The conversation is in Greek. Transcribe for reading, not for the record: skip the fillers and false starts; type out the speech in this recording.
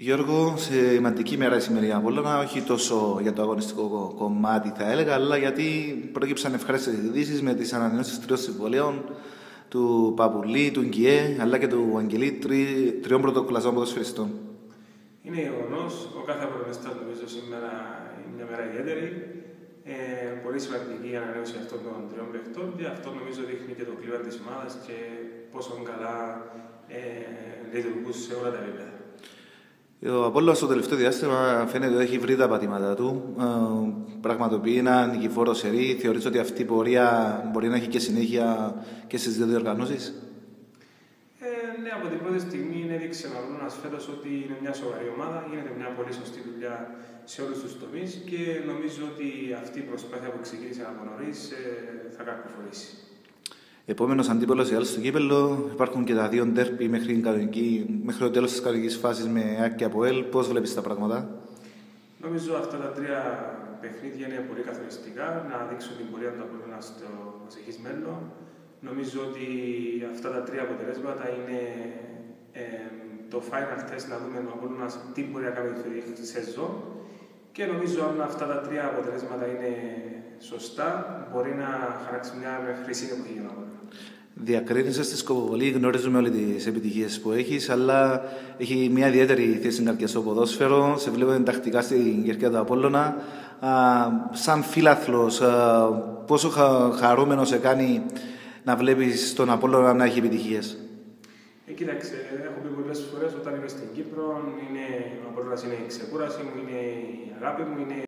Γιώργο, σημαντική μέρα η σημερινή Απόλλωνα, όχι τόσο για το αγωνιστικό κομμάτι θα έλεγα, αλλά γιατί πρόκειψαν ευχάριστες ειδήσεις με τις ανανεώσεις τριών συμβολέων του Παπουλή, του Γκιέ, αλλά και του Αγγελή, τριών πρωτοκλασσών ποδοσφαιριστών. Είναι γεγονός, ο κάθε αγωνιστής νομίζω σήμερα είναι μια μέρα ιδιαίτερη. Πολύ σημαντική η ανανέωση αυτών των τριών παιχτών και αυτό νομίζω δείχνει και το κλίμα της ομάδας και πόσο καλά λειτουργούν σε όλα τα επίπεδα. Ο Απόλλωνας στο τελευταίο διάστημα φαίνεται ότι έχει βρει τα πατήματα του. Πραγματοποιεί ένα νικηφόρο σερί. Θεωρείς ότι αυτή η πορεία μπορεί να έχει και συνέχεια και στις δύο διοργανώσεις? Ναι, από την πρώτη στιγμή έδειξε ο Απόλλωνας φέτος ότι είναι μια σοβαρή ομάδα, γίνεται μια πολύ σωστή δουλειά σε όλους τους τομείς και νομίζω ότι αυτή η προσπάθεια που ξεκίνησε από νωρίς θα καρποφορήσει. Επόμενος αντίπολος η Άλ στο κύπελλο. Υπάρχουν και τα δύο ντέρπι μέχρι το τέλος της κανονικής φάσης με ΑΕΚ και ΑΠΟΕΛ. Πώς βλέπεις τα πράγματα? Νομίζω αυτά τα τρία παιχνίδια είναι πολύ καθοριστικά να δείξουν την πορεία του Απόλλωνα στο προσεχής μέλλον. Νομίζω ότι αυτά τα τρία αποτελέσματα είναι το final test να δούμε ο Απόλλωνας τι μπορεί να κάνει τη σεζόν. Και νομίζω αν αυτά τα τρία αποτελέσματα είναι σωστά, μπορεί να χαράξει μια χρυσή εποχή για τον Απόλλωνα. Διακρίνεσαι στη Σκοποβολή, γνωρίζουμε όλες τις επιτυχίες που έχεις, αλλά έχει μια ιδιαίτερη θέση στην καρδιά στο ποδόσφαιρο. Σε βλέπω εντακτικά στην κερκιά του Απόλλωνα. Σαν φίλαθλος, πόσο χαρούμενο σε κάνει να βλέπεις τον Απόλλωνα να έχει επιτυχίες? Κοίταξε, έχω πει πολλές φορές όταν είμαι στην Κύπρο, ο Απόλλωνας είναι η ξεκούραση μου, είναι η αγάπη μου, είναι